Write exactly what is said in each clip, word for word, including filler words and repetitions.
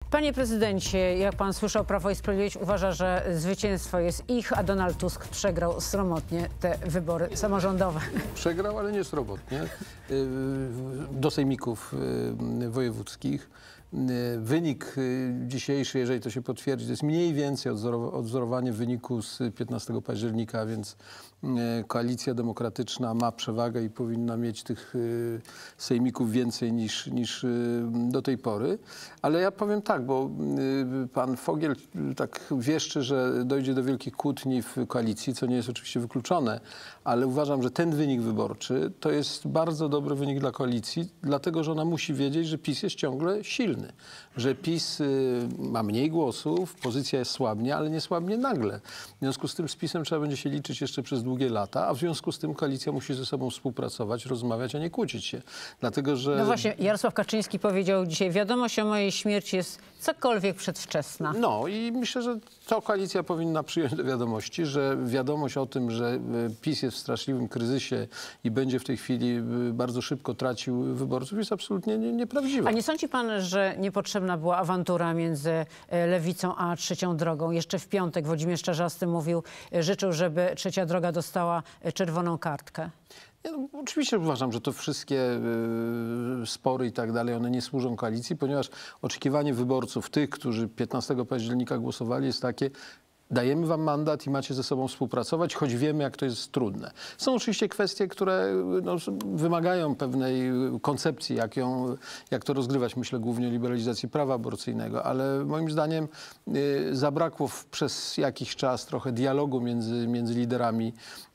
Panie prezydencie, jak pan słyszał, Prawo i Sprawiedliwość uważa, że zwycięstwo jest ich, a Donald Tusk przegrał sromotnie te wybory samorządowe. Przegrał, ale nie sromotnie. Do sejmików wojewódzkich. Wynik dzisiejszy, jeżeli to się potwierdzi, to jest mniej więcej odwzorowanie wyniku z piętnastego października, więc Koalicja Demokratyczna ma przewagę i powinna mieć tych sejmików więcej niż, niż do tej pory. Ale ja powiem tak, bo pan Fogiel tak wieszczy, że dojdzie do wielkich kłótni w koalicji, co nie jest oczywiście wykluczone, ale uważam, że ten wynik wyborczy to jest bardzo dobry wynik dla koalicji, dlatego że ona musi wiedzieć, że PiS jest ciągle silny, że PiS ma mniej głosów, pozycja jest słabnie, ale nie słabnie nagle. W związku z tym z PiS-em trzeba będzie się liczyć jeszcze przez długie lata, a w związku z tym koalicja musi ze sobą współpracować, rozmawiać, a nie kłócić się. Dlatego, że... No właśnie, Jarosław Kaczyński powiedział dzisiaj, wiadomość o mojej śmierci jest cokolwiek przedwczesna. No i myślę, że to koalicja powinna przyjąć do wiadomości, że wiadomość o tym, że PiS jest w straszliwym kryzysie i będzie w tej chwili bardzo szybko tracił wyborców, jest absolutnie nie, nieprawdziwa. A nie sądzi pan, że niepotrzebna była awantura między Lewicą a Trzecią Drogą? Jeszcze w piątek Włodzimierz Czarzasty mówił, życzył, żeby Trzecia Droga dostała czerwoną kartkę. Ja, no, oczywiście uważam, że to wszystkie y, spory i tak dalej, one nie służą koalicji, ponieważ oczekiwanie wyborców, tych, którzy piętnastego października głosowali, jest takie: dajemy wam mandat i macie ze sobą współpracować, choć wiemy, jak to jest trudne. Są oczywiście kwestie, które no, wymagają pewnej koncepcji, jak, ją, jak to rozgrywać. Myślę głównie o liberalizacji prawa aborcyjnego, ale moim zdaniem y, zabrakło w, przez jakiś czas trochę dialogu między, między liderami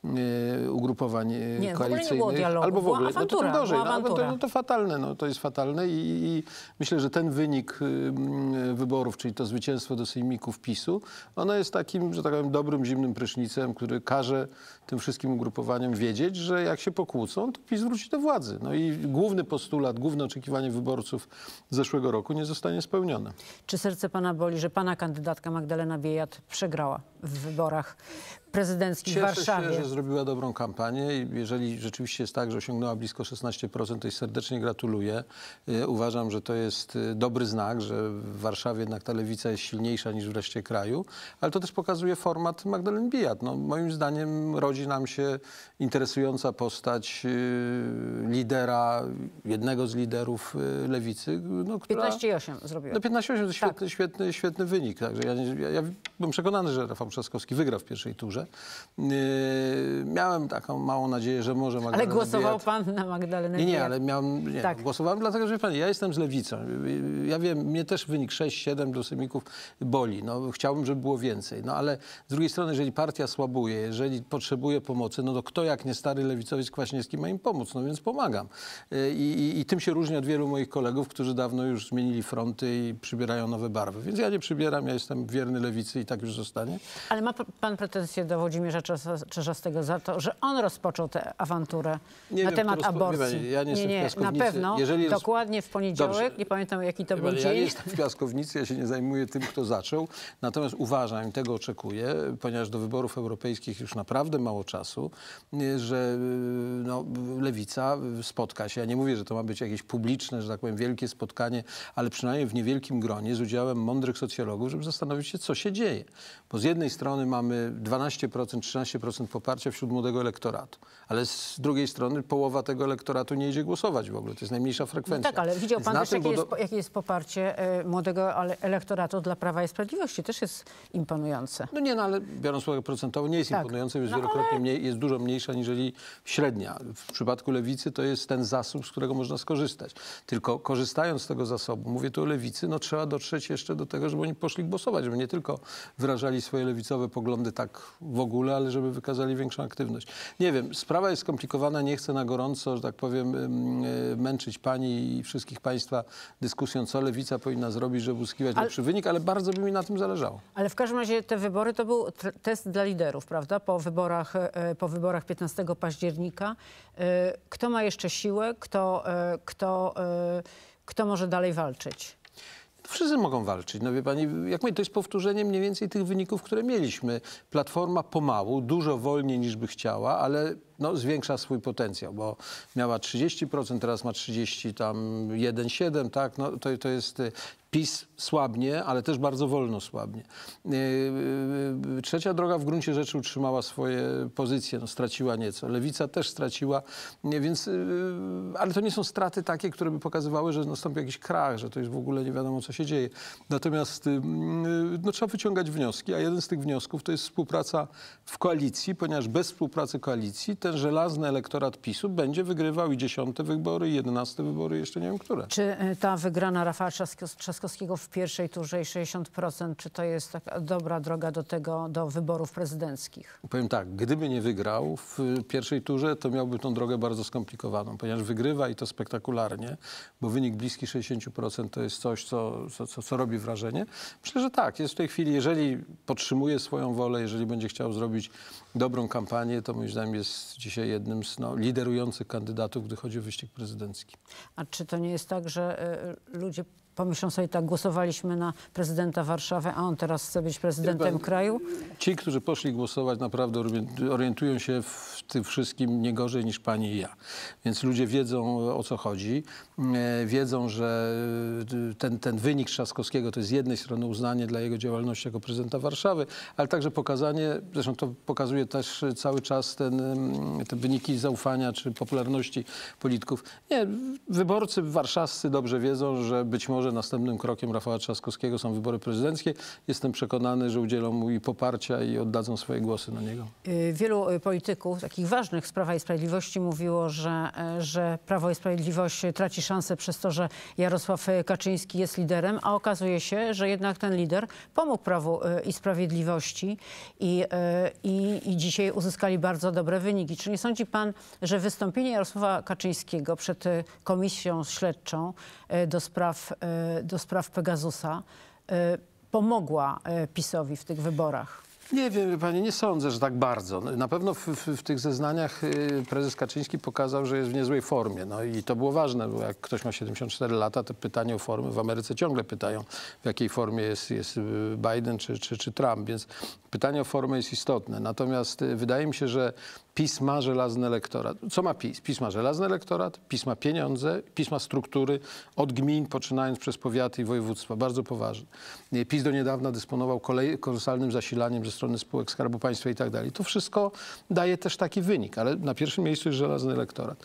y, ugrupowań nie, koalicyjnych. Nie było dialogu, albo w ogóle. awantura, no to tym gorzej. była No, to, no, to fatalne. No, to jest fatalne i, i myślę, że ten wynik y, wyborów, czyli to zwycięstwo do sejmików PiS-u, ono jest tak takim, że tak powiem, dobrym, zimnym prysznicem, który każe tym wszystkim ugrupowaniom wiedzieć, że jak się pokłócą, to PiS wróci do władzy. No i główny postulat, główne oczekiwanie wyborców z zeszłego roku nie zostanie spełnione. Czy serce pana boli, że pana kandydatka Magdalena Biejat przegrała w wyborach prezydenckich w Warszawie? Cieszę się, że zrobiła dobrą kampanię i jeżeli rzeczywiście jest tak, że osiągnęła blisko szesnaście procent, to jej serdecznie gratuluję. Uważam, że to jest dobry znak, że w Warszawie jednak ta lewica jest silniejsza niż w reszcie kraju, ale to też pokazuje format Magdaleny Biejat. No, moim zdaniem rodzi nam się interesująca postać lidera, jednego z liderów lewicy. No, która... piętnaście i osiem zrobiła. No piętnaście i osiem to tak. świetny, świetny, świetny wynik. Także ja, ja, ja byłem przekonany, że Rafał Trzaskowski wygra w pierwszej turze. Yy, miałem taką małą nadzieję, że może Magdalena Ale głosował Biejat... pan na Magdalenę Nie, Biejat? nie, ale miałem, nie, tak. głosowałem dlatego, że pani, ja jestem z lewicą. Ja wiem, mnie też wynik sześć siedem do sejmików boli. No, chciałbym, żeby było więcej. No ale z drugiej strony, jeżeli partia słabuje, jeżeli potrzebuje pomocy, no to kto jak nie stary lewicowiec Kwaśniewski ma im pomóc? No więc pomagam. Yy, i, I tym się różni od wielu moich kolegów, którzy dawno już zmienili fronty i przybierają nowe barwy. Więc ja nie przybieram, ja jestem wierny lewicy i tak już zostanie. Ale ma pan pretensje do Włodzimierza Czarzastego za to, że on rozpoczął tę awanturę nie na wiem, temat aborcji? Ja nie, nie, nie, nie na pewno. Jeżeli dokładnie w poniedziałek, Dobrze. nie pamiętam jaki to był ja dzień. Ja nie jestem w piaskownicy, ja się nie zajmuję tym, kto zaczął. Natomiast uważam i tego oczekuję, ponieważ do wyborów europejskich już naprawdę mało czasu, że no, lewica spotka się. Ja nie mówię, że to ma być jakieś publiczne, że tak powiem, wielkie spotkanie, ale przynajmniej w niewielkim gronie z udziałem mądrych socjologów, żeby zastanowić się, co się dzieje. Bo z jednej strony mamy dwanaście procent, trzynaście procent poparcia wśród młodego elektoratu, ale z drugiej strony połowa tego elektoratu nie idzie głosować w ogóle. To jest najmniejsza frekwencja. No tak, ale widział pan Więc też, tym, jakie, do... jest, jakie jest poparcie e, młodego elektoratu dla Prawa i Sprawiedliwości. Też jest imponujące. No nie, no ale biorąc pod uwagę procentowo nie jest tak. imponujące, jest no, wielokrotnie ale... mniej, jest dużo mniejsza niżeli średnia. W przypadku lewicy to jest ten zasób, z którego można skorzystać. Tylko korzystając z tego zasobu, mówię tu o lewicy, no trzeba dotrzeć jeszcze do tego, żeby oni poszli głosować, żeby nie tylko wyrażali swoje lewicowe poglądy tak w ogóle, ale żeby wykazali większą aktywność. Nie wiem, sprawa jest skomplikowana, nie chcę na gorąco, że tak powiem, męczyć pani i wszystkich państwa dyskusją, co lewica powinna zrobić, żeby uzyskiwać ale... lepszy wynik, ale bardzo by mi na tym zależało. Ale w każdym razie te wybory to był test dla liderów, prawda? Po wyborach, po wyborach piętnastego października. Kto ma jeszcze siłę, kto, kto, kto może dalej walczyć? Wszyscy mogą walczyć. No wie pani, jak mówię, to jest powtórzenie mniej więcej tych wyników, które mieliśmy. Platforma pomału, dużo wolniej niż by chciała, ale no, zwiększa swój potencjał, bo miała trzydzieści procent, teraz ma trzydzieści jeden przecinek siedem, tak? No, to, to jest PiS słabnie, ale też bardzo wolno słabnie. Trzecia droga w gruncie rzeczy utrzymała swoje pozycje, no, straciła nieco. Lewica też straciła, więc, ale to nie są straty takie, które by pokazywały, że nastąpi jakiś krach, że to jest w ogóle nie wiadomo, co się dzieje. Natomiast no, trzeba wyciągać wnioski, a jeden z tych wniosków to jest współpraca w koalicji, ponieważ bez współpracy koalicji ten żelazny elektorat PiSu będzie wygrywał i dziesiąte wybory, i jedenaste wybory, jeszcze nie wiem, które. Czy ta wygrana Rafała Trzaskowskiego w pierwszej turze i sześćdziesiąt procent, czy to jest taka dobra droga do tego, do wyborów prezydenckich? Powiem tak, gdyby nie wygrał w pierwszej turze, to miałby tą drogę bardzo skomplikowaną, ponieważ wygrywa i to spektakularnie, bo wynik bliski sześćdziesiąt procent to jest coś, co, co, co robi wrażenie. Myślę, że tak, jest w tej chwili, jeżeli podtrzymuje swoją wolę, jeżeli będzie chciał zrobić dobrą kampanię, to moim zdaniem jest dzisiaj jednym z no, liderujących kandydatów, gdy chodzi o wyścig prezydencki. A czy to nie jest tak, że y, ludzie pomyślą sobie tak, głosowaliśmy na prezydenta Warszawy, a on teraz chce być prezydentem Chyba kraju? Ci, którzy poszli głosować, naprawdę orientują się w tym wszystkim nie gorzej niż pani i ja. Więc ludzie wiedzą, o co chodzi. Wiedzą, że ten, ten wynik Trzaskowskiego to jest z jednej strony uznanie dla jego działalności jako prezydenta Warszawy, ale także pokazanie, zresztą to pokazuje też cały czas ten, te wyniki zaufania czy popularności polityków. Nie, wyborcy warszawscy dobrze wiedzą, że być może następnym krokiem Rafała Trzaskowskiego są wybory prezydenckie. Jestem przekonany, że udzielą mu i poparcia i oddadzą swoje głosy na niego. Wielu polityków, takich ważnych z Prawa i Sprawiedliwości mówiło, że, że Prawo i Sprawiedliwość traci szansę przez to, że Jarosław Kaczyński jest liderem, a okazuje się, że jednak ten lider pomógł Prawu i Sprawiedliwości i, i, i dzisiaj uzyskali bardzo dobre wyniki. Czy nie sądzi pan, że wystąpienie Jarosława Kaczyńskiego przed komisją śledczą do spraw do spraw Pegasusa pomogła PiS-owi w tych wyborach? Nie wiem, wie pani, nie sądzę, że tak bardzo. Na pewno w, w, w tych zeznaniach prezes Kaczyński pokazał, że jest w niezłej formie. No i to było ważne, bo jak ktoś ma siedemdziesiąt cztery lata, to pytanie o formę w Ameryce ciągle pytają, w jakiej formie jest, jest Biden czy, czy, czy Trump, więc pytanie o formę jest istotne. Natomiast wydaje mi się, że PiS ma żelazny elektorat. Co ma PiS? PiS ma żelazny elektorat, PiS ma pieniądze, PiS ma struktury od gmin, poczynając przez powiaty i województwa. Bardzo poważne. PiS do niedawna dysponował kolej, kolosalnym zasilaniem ze strony spółek Skarbu Państwa i tak dalej. To wszystko daje też taki wynik, ale na pierwszym miejscu jest żelazny elektorat.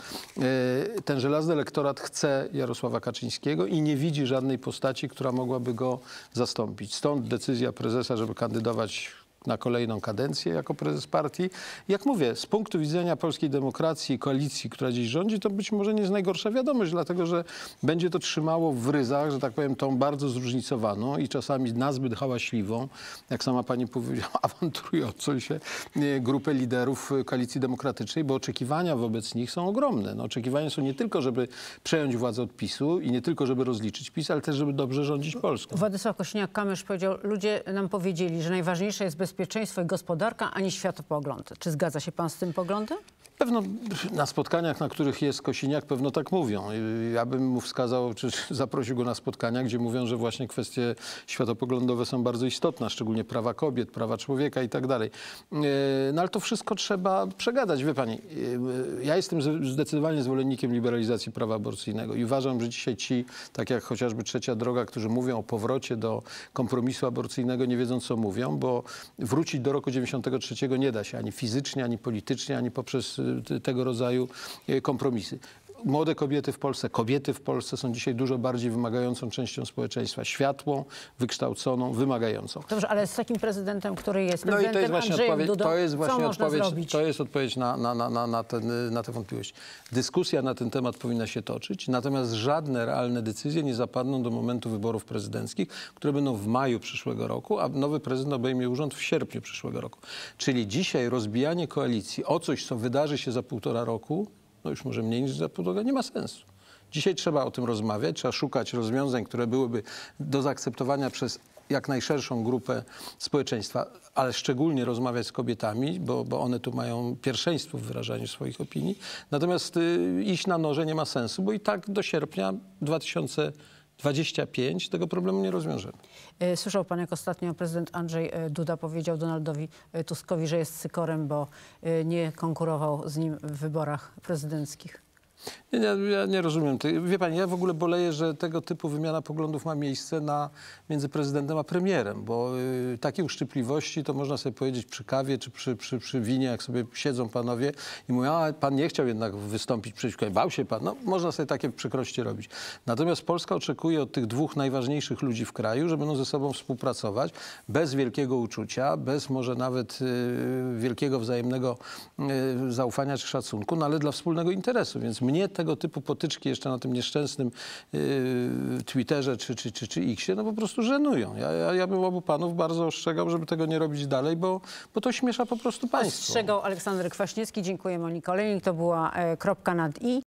Ten żelazny elektorat chce Jarosława Kaczyńskiego i nie widzi żadnej postaci, która mogłaby go zastąpić. Stąd decyzja prezesa, żeby kandydować na kolejną kadencję jako prezes partii. Jak mówię, z punktu widzenia polskiej demokracji i koalicji, która dziś rządzi, to być może nie jest najgorsza wiadomość, dlatego że będzie to trzymało w ryzach, że tak powiem, tą bardzo zróżnicowaną i czasami nazbyt hałaśliwą, jak sama pani powiedziała, awanturującą się grupę liderów Koalicji Demokratycznej, bo oczekiwania wobec nich są ogromne. No, oczekiwania są nie tylko, żeby przejąć władzę od PiSu i nie tylko, żeby rozliczyć PiS, ale też, żeby dobrze rządzić Polską. Władysław Kosiniak-Kamysz powiedział, ludzie nam powiedzieli, że najważniejsze jest bezpieczeństwo i gospodarka, a nie światopogląd. Czy zgadza się pan z tym poglądem? Pewno na spotkaniach, na których jest Kosiniak, pewno tak mówią. Ja bym mu wskazał, czy zaprosił go na spotkania, gdzie mówią, że właśnie kwestie światopoglądowe są bardzo istotne, szczególnie prawa kobiet, prawa człowieka i tak dalej. No ale to wszystko trzeba przegadać. Wie pani, ja jestem zdecydowanie zwolennikiem liberalizacji prawa aborcyjnego i uważam, że dzisiaj ci, tak jak chociażby Trzecia Droga, którzy mówią o powrocie do kompromisu aborcyjnego, nie wiedzą, co mówią, bo wrócić do roku dziewięćdziesiątego trzeciego nie da się ani fizycznie, ani politycznie, ani poprzez tego rodzaju kompromisy. Młode kobiety w Polsce, kobiety w Polsce są dzisiaj dużo bardziej wymagającą częścią społeczeństwa. Światłą, wykształconą, wymagającą. Dobrze, ale z takim prezydentem, który jest No i prezydentem to jest właśnie Andrzejem odpowiedź, Dudą, to jest właśnie co można odpowiedź, zrobić? to jest odpowiedź na, na, na, na, ten, na tę wątpliwość. Dyskusja na ten temat powinna się toczyć, natomiast żadne realne decyzje nie zapadną do momentu wyborów prezydenckich, które będą w maju przyszłego roku, a nowy prezydent obejmie urząd w sierpniu przyszłego roku. Czyli dzisiaj rozbijanie koalicji o coś, co wydarzy się za półtora roku, no już może mniej niż za półtora, nie ma sensu. Dzisiaj trzeba o tym rozmawiać, trzeba szukać rozwiązań, które byłyby do zaakceptowania przez jak najszerszą grupę społeczeństwa, ale szczególnie rozmawiać z kobietami, bo, bo one tu mają pierwszeństwo w wyrażaniu swoich opinii. Natomiast y, iść na noże nie ma sensu, bo i tak do sierpnia dwa tysiące dwudziestego piątego tego problemu nie rozwiążemy. Słyszał pan, jak ostatnio prezydent Andrzej Duda powiedział Donaldowi Tuskowi, że jest sykorem, bo nie konkurował z nim w wyborach prezydenckich. Nie, nie, ja nie rozumiem. tej- Wie pani, ja w ogóle boleję, że tego typu wymiana poglądów ma miejsce na, między prezydentem a premierem, bo y, takie uszczypliwości to można sobie powiedzieć przy kawie czy przy, przy, przy winie, jak sobie siedzą panowie i mówią, a pan nie chciał jednak wystąpić przeciwko, bał się pan. No, można sobie takie przykrości robić. Natomiast Polska oczekuje od tych dwóch najważniejszych ludzi w kraju, że będą ze sobą współpracować bez wielkiego uczucia, bez może nawet y, wielkiego wzajemnego y, zaufania czy szacunku, no ale dla wspólnego interesu. Więc mnie tego typu potyczki jeszcze na tym nieszczęsnym y, Twitterze czy, czy, czy, czy Xie, no po prostu żenują. Ja, ja, ja bym obu panów bardzo ostrzegał, żeby tego nie robić dalej, bo, bo to śmiesza po prostu państwo. Ostrzegał Aleksander Kwaśniewski. Dziękuję, Monika Olejnik. To była e, kropka nad i.